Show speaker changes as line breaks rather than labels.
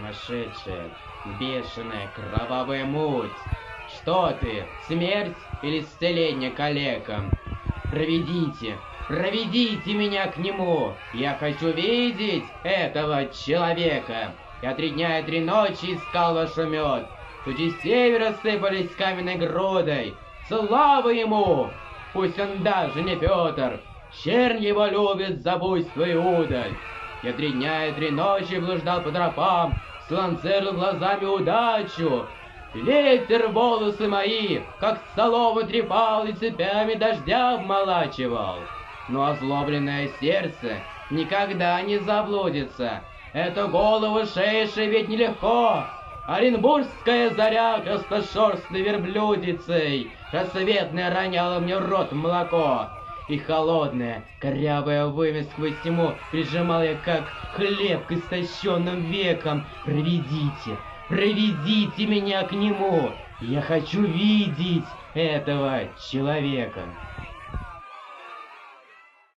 сумасшедшая, бешеная, кровавая муть. Что ты, смерть или исцеление калекам? Проведите, проведите меня к нему. Я хочу видеть этого человека. Я 3 дня и 3 ночи искал ваш мед. Тучи севера сыпались каменной грудой. Слава ему! Пусть он даже не Петр. Чернь его любит за буйство и удаль. Я 3 дня и 3 ночи блуждал по тропам, сланцерил глазами удачу. Ветер волосы мои, как солому трепал и цепями дождя обмолачивал. Но озлобленное сердце никогда не заблудится. Эту голову шейшей ведь нелегко. Оренбургская заря красношерстной верблюдицей рассветная роняла мне в рот молоко. И холодная, корявая вымя сквозь тьму прижимал я, как хлеб к истощенным векам. Проведите, проведите меня к нему. Я хочу видеть этого человека.